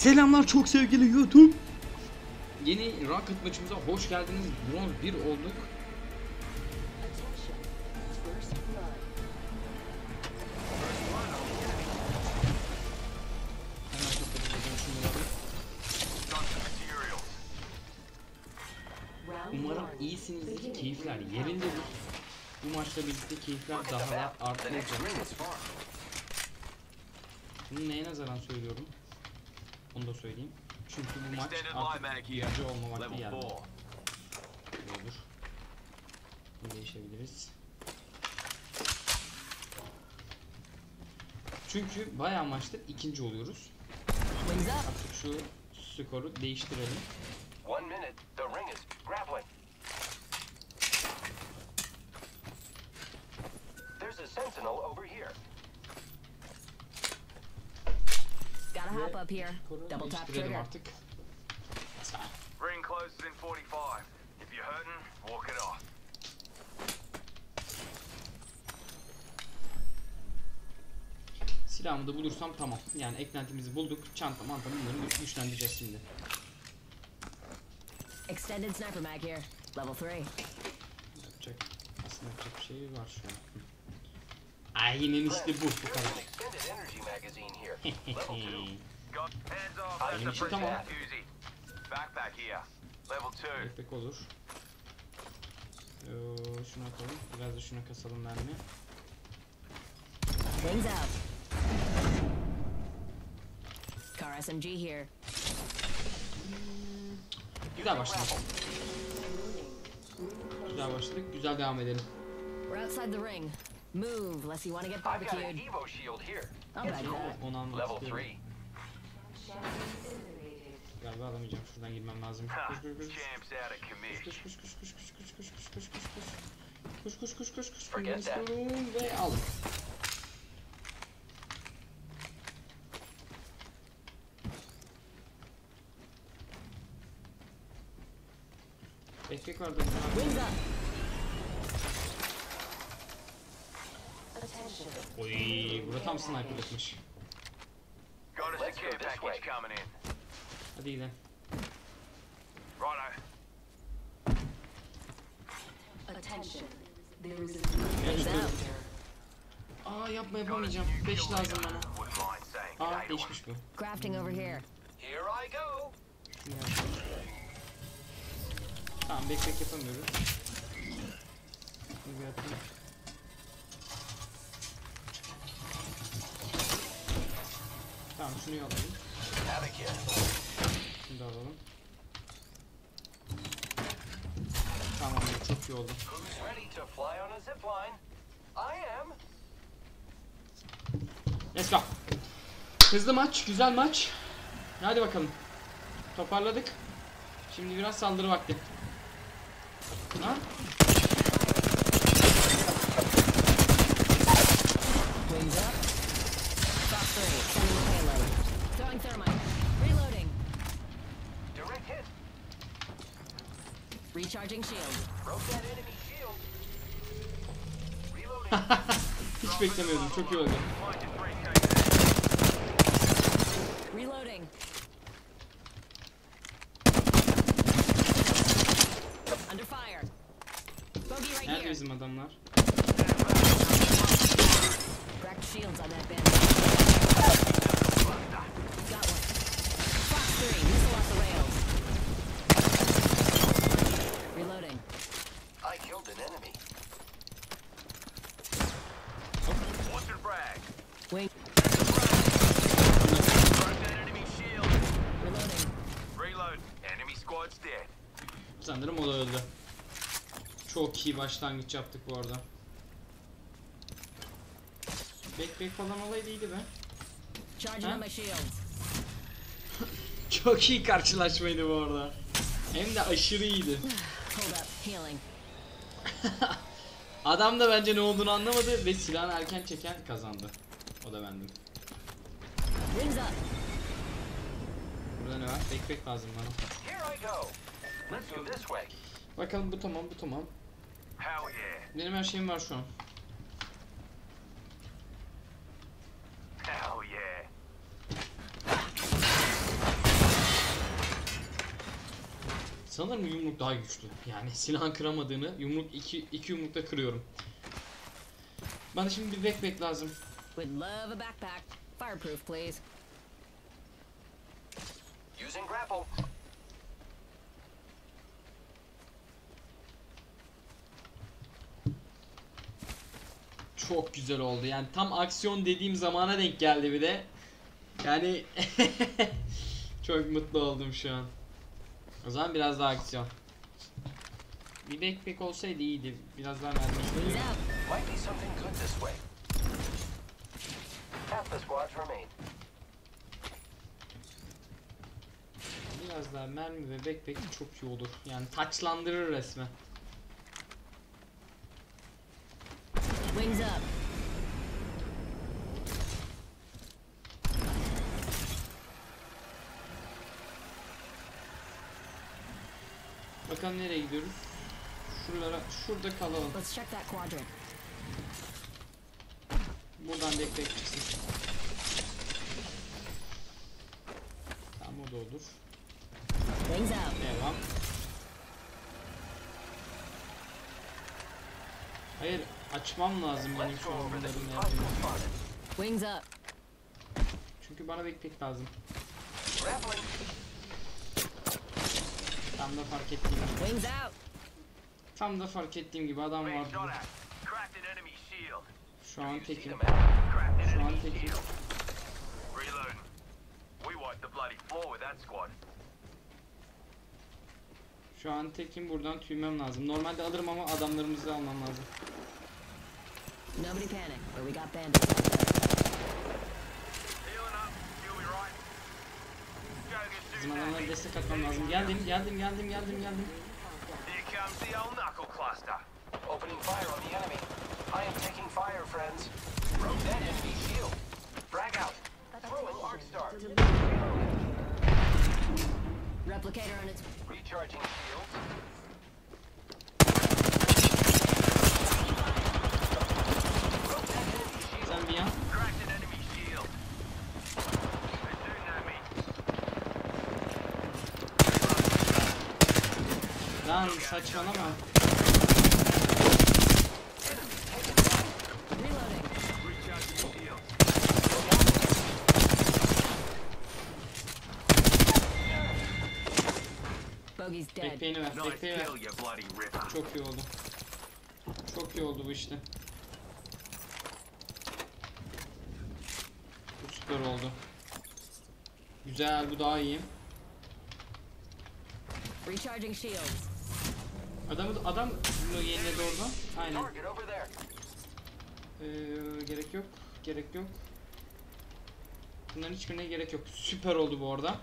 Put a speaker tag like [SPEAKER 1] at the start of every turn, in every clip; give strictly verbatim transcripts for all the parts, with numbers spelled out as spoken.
[SPEAKER 1] Selamlar çok sevgili YouTube. Yeni Rocket maçımıza hoş geldiniz. Bronz bir olduk. Umarım iyisinizdir, keyifler yerindedir. Bu maçla birlikte keyifler daha da artacak. Bunu neye nazaran söylüyorum? Onu da söyleyeyim. Çünkü bu maç artık yardımcı olma vakti geldi. Olur. Bunu değişebiliriz. Çünkü bayağı maçta ikinci oluyoruz. Artık şu skoru değiştirelim. One minute, the ring is grappling. There's a sentinel over here.
[SPEAKER 2] Gotta hop up here. Double tap trigger.
[SPEAKER 1] Artık.
[SPEAKER 3] Ring closes in forty-five. If you're hurting, walk it off.
[SPEAKER 1] Silahımı da bulursam tamam. Yani eklentimizi bulduk. Çanta, manta bunları güçlendireceğiz şimdi.
[SPEAKER 2] Extended sniper mag here. Level three.
[SPEAKER 1] Yapacak. Aslında yapacak bir şey var şu an. Aynen işte bu. Bu kadar. Benim için tamam. Backpack olur. Yoo, şunu atalım. Biraz da şuna kasalım mermi.
[SPEAKER 2] Wings out. Car S M G here.
[SPEAKER 1] Güzel başladık. Güzel başladık. Güzel devam edelim.
[SPEAKER 2] We're outside the ring. Move, unless you want to get barbecued. I'll bet that.
[SPEAKER 1] Onu anlamak istiyorum. Galiba alamayacağım. Şuradan girmem lazım. Koş koş koş. Koş koş koş koş koş koş koş koş koş koş koş. Koş koş koş koş koş. Bunları istiyorum ve alın. Backpack vardı.
[SPEAKER 2] Wings up.
[SPEAKER 1] Oy, burada tam sniper'lıkmış. Hadi gidelim. Aa, yapma, yapamayacağım. beş lazım bana. Aa, değişmiş bu.
[SPEAKER 2] Crafting over here.
[SPEAKER 1] Tamam, backpack yapamıyoruz. Bunu bir yapayım. Tamam, şunu alalım. Şunu da alalım. Tamam, çok iyi oldu. Let's go. Hızlı maç, güzel maç. Hadi bakalım. Toparladık. Şimdi biraz saldırı vakti. Ha?
[SPEAKER 2] Wings up. Top three. Sending payload. Throwing thermite. Reloading.
[SPEAKER 3] Direct hit.
[SPEAKER 2] Recharging shield.
[SPEAKER 3] Broke that enemy shield. Reloading.
[SPEAKER 1] Hiç beklemiyordum. Çok iyi oldu.
[SPEAKER 2] Reloading. Under fire. Bogey right
[SPEAKER 1] Nerede
[SPEAKER 2] here.
[SPEAKER 1] bizim adamlar?
[SPEAKER 2] Cracked shields on that bandit. Got one. Fox three. Missile off the rails. Reloading.
[SPEAKER 3] I killed an enemy. Watch your brag.
[SPEAKER 2] Wing.
[SPEAKER 3] Broke that enemy shield.
[SPEAKER 2] Reloading.
[SPEAKER 3] Reload. Enemy squad's dead.
[SPEAKER 1] Sanırım o da öldü. Çok iyi başlangıç yaptık bu arada. Backpack falan olaydı iyiydi be.
[SPEAKER 2] Charging on my shields.
[SPEAKER 1] Çok iyi karşılaşmaydı bu arada. Hem de aşırı iyiydi.
[SPEAKER 2] Hold up. Healing.
[SPEAKER 1] Adam da bence ne olduğunu anlamadı ve silahını erken çeken kazandı. O da bendim.
[SPEAKER 2] Wings up.
[SPEAKER 1] Burada ne var? Backpack lazım bana.
[SPEAKER 3] Here I go. Let's go this way.
[SPEAKER 1] Bakalım, bu tamam, bu tamam.
[SPEAKER 3] Hell yeah.
[SPEAKER 1] Benim her şeyim var şu an.
[SPEAKER 3] Hell yeah.
[SPEAKER 1] Sanırım yumruk daha güçlü. Yani silahın kıramadığını yumruk iki, iki yumrukta kırıyorum. Bana şimdi bir backpack lazım.
[SPEAKER 2] Would love a backpack. Fireproof, please.
[SPEAKER 3] Using grapple.
[SPEAKER 1] Çok güzel oldu. Yani tam aksiyon dediğim zamana denk geldi bir de. Yani çok mutlu oldum şu an. O zaman biraz daha aksiyon. Bir backpack olsaydı iyiydi. Biraz daha mermi
[SPEAKER 2] Wings
[SPEAKER 1] istiyorum.
[SPEAKER 2] out.
[SPEAKER 3] Might be something good this way. Half the squads remain.
[SPEAKER 1] Biraz daha mermi ve backpack çok iyi olur. Yani taçlandırır resmen.
[SPEAKER 2] Wings up.
[SPEAKER 1] Bakalım nereye gidiyoruz? Şuralara, şurada kalalım.
[SPEAKER 2] Let's check that quadrant.
[SPEAKER 1] Buradan backpack çıksın. Tamam, o da olur.
[SPEAKER 2] Wings out.
[SPEAKER 1] Devam. Hayır, açmam lazım benim
[SPEAKER 3] Let's
[SPEAKER 1] şu
[SPEAKER 3] go
[SPEAKER 1] an
[SPEAKER 3] over
[SPEAKER 1] bunların
[SPEAKER 3] this
[SPEAKER 1] nerede.
[SPEAKER 3] hostile spotted.
[SPEAKER 2] Wings up.
[SPEAKER 1] Çünkü bana backpack lazım.
[SPEAKER 3] Grappling.
[SPEAKER 1] Tam da fark ettiğim gibi.
[SPEAKER 2] Wings out.
[SPEAKER 1] Tam da fark ettiğim gibi adam
[SPEAKER 3] Being
[SPEAKER 1] vardı.
[SPEAKER 3] shot at. Cracked an enemy shield.
[SPEAKER 1] Şu an
[SPEAKER 3] You see
[SPEAKER 1] tekim.
[SPEAKER 3] the map? Cracked an
[SPEAKER 1] Şu an
[SPEAKER 3] enemy
[SPEAKER 1] tekim.
[SPEAKER 3] shield. Reloading. We wiped the bloody floor with that squad.
[SPEAKER 1] Şu an tekim, buradan tüymem lazım. Normalde alırım ama adamlarımızı almam lazım.
[SPEAKER 2] Nobody panic, but we got bandits out there.
[SPEAKER 3] Healing up. You'll be right. Go get
[SPEAKER 1] Bizim
[SPEAKER 3] soon
[SPEAKER 1] adamlara
[SPEAKER 3] now.
[SPEAKER 1] destek atmam lazım. Geldim, geldim, geldim, geldim, geldim.
[SPEAKER 3] Here comes the old knuckle cluster. Opening fire on the enemy. I am taking fire, friends. Broke that enemy shield. Frag out. Throwing arc star.
[SPEAKER 2] Replicator on its...
[SPEAKER 3] Recharging shields. Broke that enemy shield.
[SPEAKER 1] Sen bir yan.
[SPEAKER 3] Cracked an enemy shield. They're shooting at me.
[SPEAKER 1] Lan saçmalama.
[SPEAKER 2] Reloading.
[SPEAKER 3] Recharging shields.
[SPEAKER 2] Bogey's dead.
[SPEAKER 1] Backpack'ini ver,
[SPEAKER 3] Nice
[SPEAKER 1] backpack'i ver.
[SPEAKER 3] kill, you bloody ripper.
[SPEAKER 1] Çok iyi oldu. Çok iyi oldu bu işte. Bu süper oldu. Güzel, bu daha iyi.
[SPEAKER 2] Recharging shields.
[SPEAKER 1] Adamı adam mı yeniledi oradan? Aynen.
[SPEAKER 3] Target over there.
[SPEAKER 1] Ee, gerek yok. Gerek yok. Bunların hiçbirine gerek yok. Süper oldu bu arada.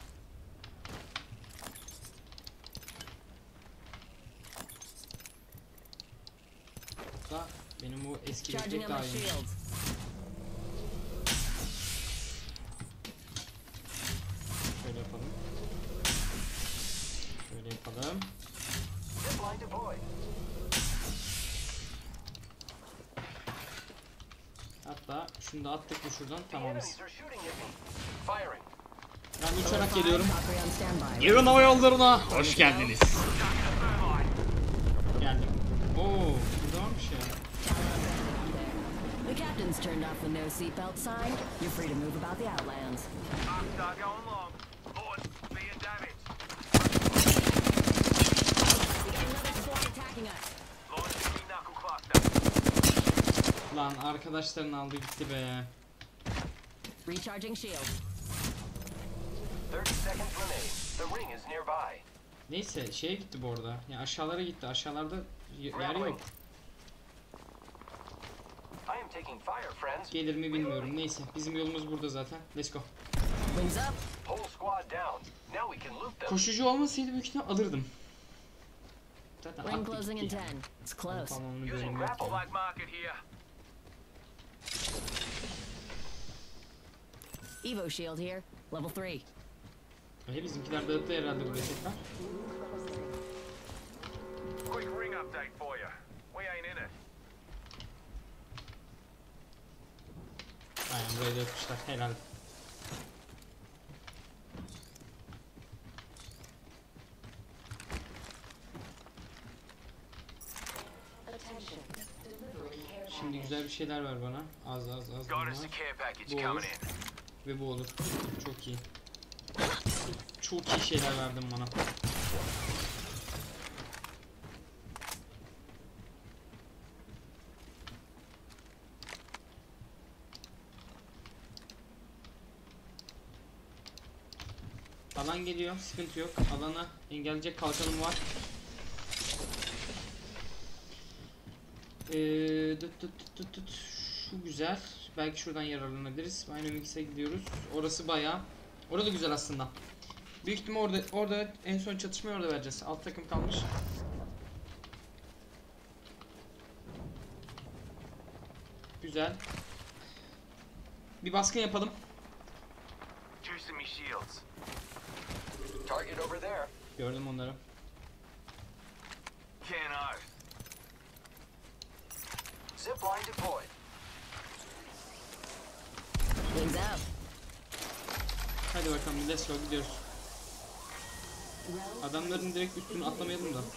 [SPEAKER 1] Da benim bu eski
[SPEAKER 2] Charging
[SPEAKER 1] backpack
[SPEAKER 2] on
[SPEAKER 1] daha
[SPEAKER 2] my
[SPEAKER 1] iyiymiş.
[SPEAKER 2] shields.
[SPEAKER 1] Şöyle yapalım. Şöyle yapalım.
[SPEAKER 3] Zipline deployed.
[SPEAKER 1] Hatta şunu da attık mı şuradan,
[SPEAKER 3] The
[SPEAKER 1] tamamız.
[SPEAKER 3] enemies are shooting at me. Firing.
[SPEAKER 1] Ben uçarak geliyorum.
[SPEAKER 2] Valkyrie on standby.
[SPEAKER 1] Yarın hava yollarına hoş geldiniz. Geldim. Oo, burada varmış ya.
[SPEAKER 2] The captain's turned off the no seatbelt sign. You're free to move about the outlands.
[SPEAKER 3] Start going long. Board being damaged.
[SPEAKER 2] We got another squad attacking us.
[SPEAKER 3] Launching the knuckle cluster.
[SPEAKER 1] Lan arkadaşların aldı gitti be.
[SPEAKER 2] Recharging shields.
[SPEAKER 3] thirty seconds remaining. The ring is nearby.
[SPEAKER 1] Neyse şeye gitti bu arada. Ya aşağılara gitti. Aşağılarda y- yer yok.
[SPEAKER 3] I am taking fire, friends.
[SPEAKER 1] Gelir mi bilmiyorum. Neyse bizim yolumuz burada zaten. Let's go.
[SPEAKER 2] Wings up.
[SPEAKER 3] Whole squad down. Now we can loot them.
[SPEAKER 1] Koşucu olmasaydı büyük ihtimal alırdım. Zaten
[SPEAKER 2] Ring
[SPEAKER 1] attık
[SPEAKER 2] closing in
[SPEAKER 1] gitti.
[SPEAKER 2] ten. It's close.
[SPEAKER 1] Tamamını
[SPEAKER 3] Using
[SPEAKER 1] bölüm yok
[SPEAKER 3] grapple
[SPEAKER 1] ya.
[SPEAKER 3] like market here.
[SPEAKER 2] Evo shield here. Level three.
[SPEAKER 1] E, bizimkiler dağıttı herhalde burada tekrar.
[SPEAKER 3] Quick ring update for you. We ain't in it.
[SPEAKER 1] Aynen buraya dağıtmışlar. Helal. güzel bir şeyler ver bana. Az az az
[SPEAKER 3] Got
[SPEAKER 1] bunlar.
[SPEAKER 3] us a care package
[SPEAKER 1] Bu
[SPEAKER 3] coming
[SPEAKER 1] olur.
[SPEAKER 3] in.
[SPEAKER 1] Ve bu olur. Çok iyi. Çok iyi şeyler verdin bana. Alan geliyor, sıkıntı yok. Alana engelleyecek kalkanım var. Ee, tut, tut, tut, tut, tut. Şu güzel. Belki şuradan yararlanabiliriz. Dynamics'e gidiyoruz. Orası bayağı. Orada güzel aslında. Büyük ihtimal orada orada en son çatışmayı orada vereceğiz. Alt takım kalmış. Güzel. Bir baskın yapalım.
[SPEAKER 3] Juicing me shields. Target over there.
[SPEAKER 1] Gördüm onları.
[SPEAKER 3] Cano. Zipline deployed.
[SPEAKER 2] Wings out.
[SPEAKER 1] Hadi bakalım, let's go, gidiyoruz. Adamların direkt üstünü atlamayalım da.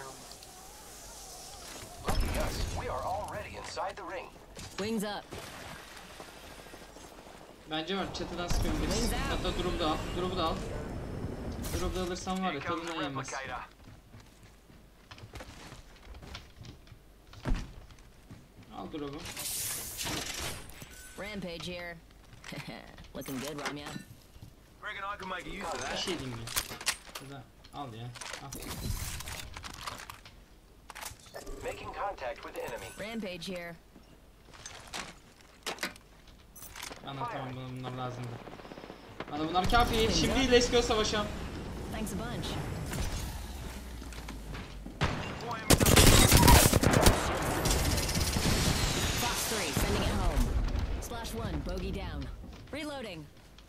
[SPEAKER 3] Lucky us, we are already inside the ring.
[SPEAKER 2] Wings up.
[SPEAKER 1] Bence var, çatıdan sıkıyorum birisi. Hatta drop'u da al, drop'u da al. Drop'u da alırsam var ya,
[SPEAKER 3] Here comes the
[SPEAKER 1] tadından yenmez.
[SPEAKER 3] replicator.
[SPEAKER 1] Al drop'u.
[SPEAKER 2] Rampage here. Looking good, Ramya.
[SPEAKER 3] Reckon I can make a use of
[SPEAKER 1] Bir
[SPEAKER 3] that.
[SPEAKER 1] şey diyeyim mi? Ya da al ya, al.
[SPEAKER 3] Making contact with the enemy.
[SPEAKER 2] Rampage here.
[SPEAKER 1] Bana tamam, bana bunlar lazımdı. Bana bunlar kafi. Şimdi let's go savaşa.
[SPEAKER 2] Thanks a bunch. Fox three, sending it home. Slash one, bogey down. Reloading.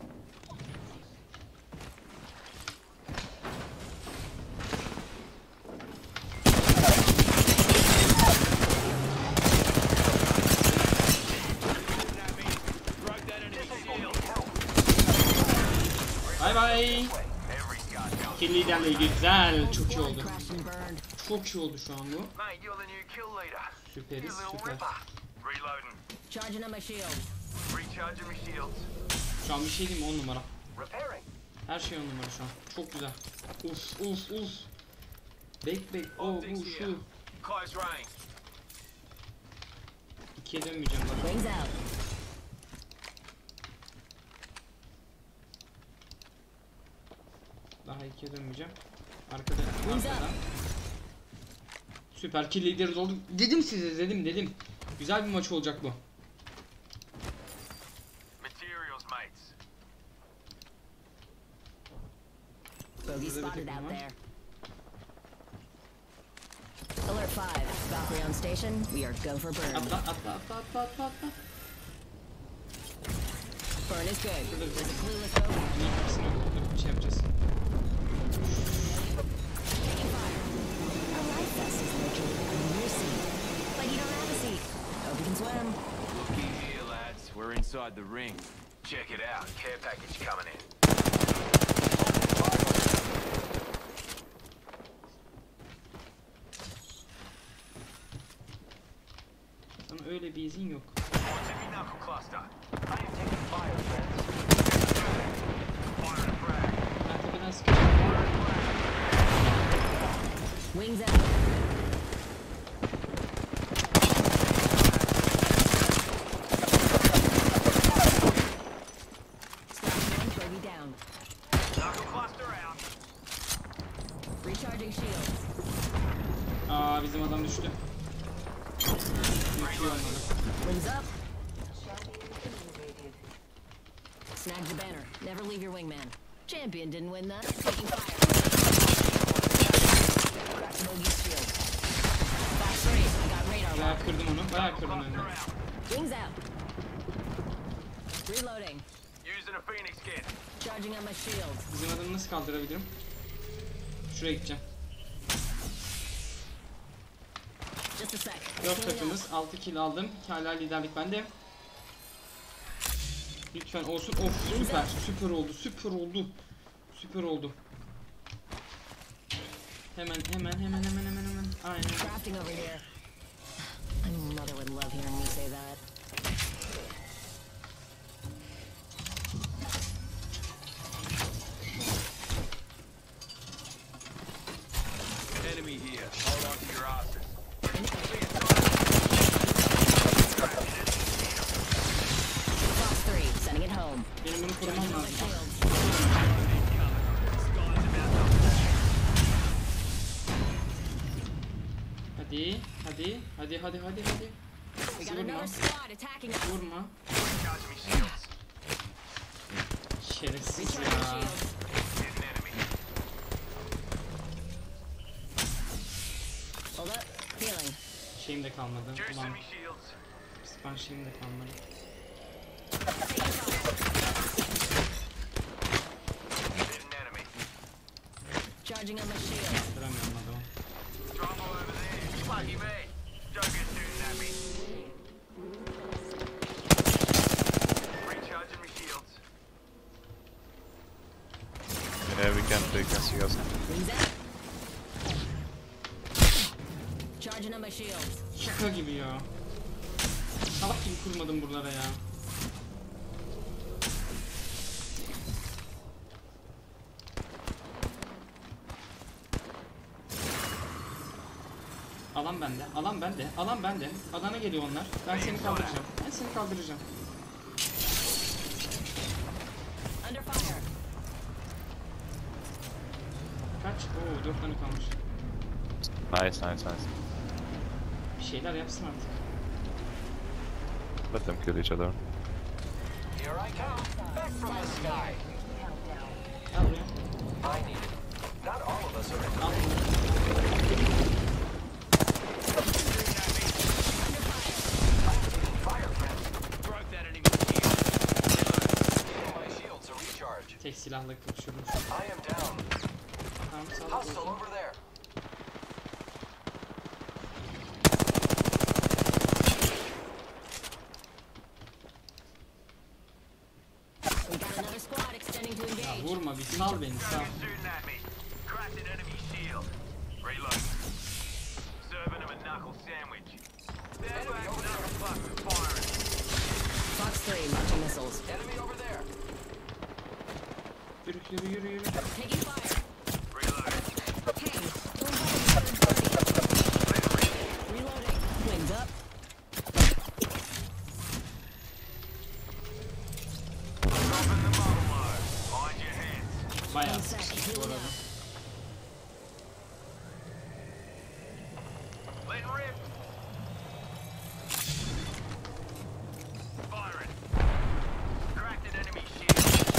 [SPEAKER 1] Bay bay.
[SPEAKER 3] Every scout counts.
[SPEAKER 1] Kill liderle güzel. Çok iyi oldu.
[SPEAKER 2] Crashed and burned.
[SPEAKER 1] Çok iyi oldu şu an bu.
[SPEAKER 3] Mate, you're the new kill leader.
[SPEAKER 1] Süperiz,
[SPEAKER 3] You little
[SPEAKER 1] süper.
[SPEAKER 3] ripper. Reloading.
[SPEAKER 2] Charging on my shield.
[SPEAKER 3] Recharging my shields.
[SPEAKER 1] Şu an bir şey diyeyim mi? on numara.
[SPEAKER 3] Repairing.
[SPEAKER 1] Her şey on numara şu an. Çok güzel. Uf uf uf. Bek bek. O
[SPEAKER 3] Optics
[SPEAKER 1] bu
[SPEAKER 3] here.
[SPEAKER 1] şu.
[SPEAKER 3] Close range.
[SPEAKER 1] İkiye dönmeyeceğim bak.
[SPEAKER 2] Wings out.
[SPEAKER 1] Daha ikiye dönmeyeceğim. Arkada.
[SPEAKER 2] Wings
[SPEAKER 1] Arkada.
[SPEAKER 2] up.
[SPEAKER 1] Süper kill lideriz olduk. Dedim size, dedim dedim. Güzel bir maç olacak bu.
[SPEAKER 3] Materials, mates.
[SPEAKER 2] Bogey
[SPEAKER 1] Burada bir
[SPEAKER 2] spotted
[SPEAKER 1] takım
[SPEAKER 2] out
[SPEAKER 1] var.
[SPEAKER 2] there. Alert five. Valkyrie on station. We are go for burn.
[SPEAKER 1] Atla atla atla atla atla atla.
[SPEAKER 2] Burn is good.
[SPEAKER 1] Şurada bir
[SPEAKER 2] There's a
[SPEAKER 1] takım.
[SPEAKER 2] clueless bogey.
[SPEAKER 1] Bunun ikisini öldürüp şey yapacağız.
[SPEAKER 2] Taking fire. A life vest is located under your seat. But you don't have a seat. Hope you can swim.
[SPEAKER 3] Looky here, lads. We're inside the ring. Check it out. Care package coming in.
[SPEAKER 1] Sana öyle bir izin yok.
[SPEAKER 3] What's in your knuckle cluster? I am taking fire, friends. Fire and frag.
[SPEAKER 1] Ben tepeden sıkıyorum.
[SPEAKER 2] Wings out. Slash one, bogey down.
[SPEAKER 3] Knuckle cluster out.
[SPEAKER 2] Recharging shields.
[SPEAKER 1] Aa, bizim adam düştü. Düşüyor onları.
[SPEAKER 2] Wings up. Snagged the banner. Never leave your wingman. Champion didn't win that. Taking fire. Cracked the bogey's shield. Fox three, I got radar
[SPEAKER 1] Bayağı
[SPEAKER 2] lock.
[SPEAKER 1] kırdım onu. Bayağı kırdım
[SPEAKER 3] Cluster
[SPEAKER 1] önünü.
[SPEAKER 3] out.
[SPEAKER 2] Wings out. Reloading.
[SPEAKER 3] Using a phoenix kit.
[SPEAKER 2] Charging on my shield.
[SPEAKER 1] Bizim adamı nasıl kaldırabilirim? Şuraya gideceğim.
[SPEAKER 2] Just a sec.
[SPEAKER 1] Yok
[SPEAKER 2] Healing up.
[SPEAKER 1] takımız. altı kill aldım. Hala liderlik bende. Lütfen olsun. Of süper. Süper oldu. Süper oldu. Süper oldu. Hemen hemen hemen hemen hemen hemen. Aynen.
[SPEAKER 2] Crafting over here. I'm My mother would love hearing me say that.
[SPEAKER 3] Enemy here. Hold on to your asses.
[SPEAKER 2] Box three, sending it home.
[SPEAKER 1] Benim bunu korumam lazım.
[SPEAKER 2] Shields.
[SPEAKER 1] Hadi, hadi, hadi, hadi, hadi, hadi.
[SPEAKER 2] We got
[SPEAKER 1] Vurma,
[SPEAKER 2] another squad attacking us.
[SPEAKER 1] vurma.
[SPEAKER 3] Charge me shields.
[SPEAKER 1] Şerefsiz
[SPEAKER 2] Recharging
[SPEAKER 1] ya.
[SPEAKER 2] shields.
[SPEAKER 3] Hit an enemy.
[SPEAKER 2] Hold up. Healing.
[SPEAKER 1] Şeyim de kalmadı. Ulan,
[SPEAKER 3] Juicing me shields.
[SPEAKER 1] span şeyim de kalmadı.
[SPEAKER 2] Taking fire.
[SPEAKER 3] Hit an enemy.
[SPEAKER 2] Charging on my shield.
[SPEAKER 1] Duramıyorum adamı.
[SPEAKER 3] Trouble over there. Lucky me. Don't get shooting at me. Recharging me shields.
[SPEAKER 4] Yeah, we can they can see us.
[SPEAKER 2] Wings out. Charging on my shields.
[SPEAKER 1] Şaka gibi ya. Salak gibi kurmadım buralara ya. Alan bende, alan bende, alan bende. Alana geliyor onlar. Ben seni kaldıracağım. Ben seni kaldıracağım.
[SPEAKER 2] Under fire.
[SPEAKER 1] Kaç? Oo, dört tane kalmış.
[SPEAKER 4] Nice, nice, nice.
[SPEAKER 1] Bir şeyler yapsın artık.
[SPEAKER 4] Let them kill each other.
[SPEAKER 3] Here I come. Back from the sky.
[SPEAKER 1] Al buraya.
[SPEAKER 3] I need it. Not all of us are in.
[SPEAKER 1] Al bunu.
[SPEAKER 3] Fire, friends. Broke that enemy shield. My shields are recharged.
[SPEAKER 1] Tek silahla kapışıyormuş.
[SPEAKER 3] I am down.
[SPEAKER 1] Tamam, sağ ol.
[SPEAKER 3] Hostile over there.
[SPEAKER 2] We got another squad extending to
[SPEAKER 1] Ya
[SPEAKER 2] engage.
[SPEAKER 1] vurma, bir sal beni, sal.
[SPEAKER 3] Target shooting at me. Cracked an enemy shield. Reload. Serving him a knuckle sandwich. Stand back, knuckle cluster firing.
[SPEAKER 2] Box three, launching missiles.
[SPEAKER 3] Enemy over there.
[SPEAKER 1] Yürü, yürü, yürü, yürü.
[SPEAKER 2] Taking fire.
[SPEAKER 3] Reload.
[SPEAKER 2] Hey, don't bother the third party. Reloading. Wings up.
[SPEAKER 3] Dropping the bottle load. Mind your heads.
[SPEAKER 1] Bayağı sıkıştık bu arada.
[SPEAKER 3] Let rip. Firing. Cracked an enemy shield.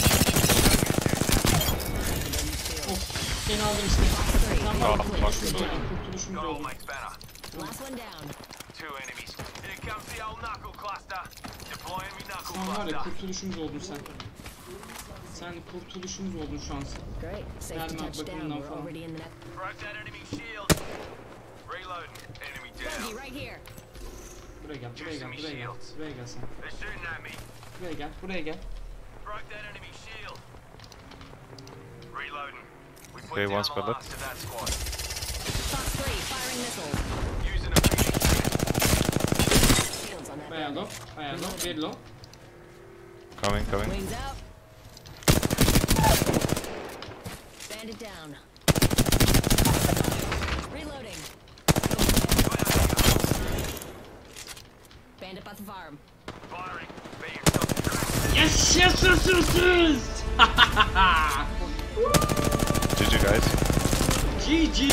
[SPEAKER 1] Of, seni aldım işte.
[SPEAKER 2] Box three.
[SPEAKER 1] Tam
[SPEAKER 4] Ah,
[SPEAKER 1] bak,
[SPEAKER 4] bak.
[SPEAKER 1] kurtuluşumuz oldu, kurtuluşumuz
[SPEAKER 3] Goal
[SPEAKER 1] oldu.
[SPEAKER 3] makes better.
[SPEAKER 2] Last one down.
[SPEAKER 3] Two enemies. Here comes the old knuckle cluster. Deploying me knuckle
[SPEAKER 1] Sen var ya,
[SPEAKER 3] cluster.
[SPEAKER 1] kurtuluşumuz oldun sen. Sen kurtuluşumuz oldun şu an.
[SPEAKER 2] Great. Safe to
[SPEAKER 1] Verme
[SPEAKER 2] touch down.
[SPEAKER 1] bakımından
[SPEAKER 2] We're
[SPEAKER 1] falan.
[SPEAKER 2] already in the next.
[SPEAKER 3] Broke that enemy shield. Reloading. Enemy
[SPEAKER 2] Bogey
[SPEAKER 3] down.
[SPEAKER 2] right here.
[SPEAKER 1] Buraya gel, buraya gel, buraya gel. Buraya gel sen.
[SPEAKER 3] They're shooting at me.
[SPEAKER 1] Buraya gel, buraya gel.
[SPEAKER 3] Broke that enemy shield. Reloading. We put
[SPEAKER 4] Okay,
[SPEAKER 3] down
[SPEAKER 4] one's
[SPEAKER 3] the
[SPEAKER 4] got
[SPEAKER 3] last of that squad.
[SPEAKER 2] Box three, firing missiles.
[SPEAKER 3] Using a phoenix grenade.
[SPEAKER 2] Shields on that
[SPEAKER 1] Bayağı
[SPEAKER 2] bandit.
[SPEAKER 1] low, bayağı low, bir low.
[SPEAKER 4] Coming, coming.
[SPEAKER 2] Wings out. Bandit down. Reloading. Bandit about to farm.
[SPEAKER 3] Firing. Be yourself cracked.
[SPEAKER 1] Yes, yes, yes, yes, yes.
[SPEAKER 4] G G guys.
[SPEAKER 1] G G.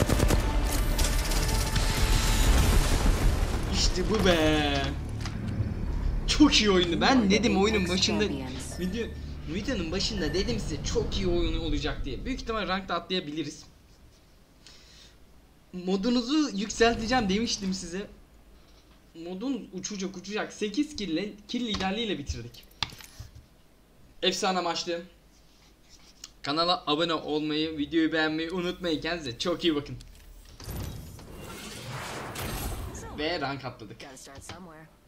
[SPEAKER 1] İşte bu be. Çok iyi oyundu. Ben dedim oyunun başında video videonun başında dedim size çok iyi oyun olacak diye. Büyük ihtimal rankta atlayabiliriz. Modunuzu yükselteceğim demiştim size. Modun uçacak uçacak. sekiz kill ile kill liderliğiyle bitirdik. Efsane maçtı. Kanala abone olmayı, videoyu beğenmeyi unutmayın. Kendinize çok iyi bakın. Ve rank atladık.
[SPEAKER 2] Gotta start somewhere.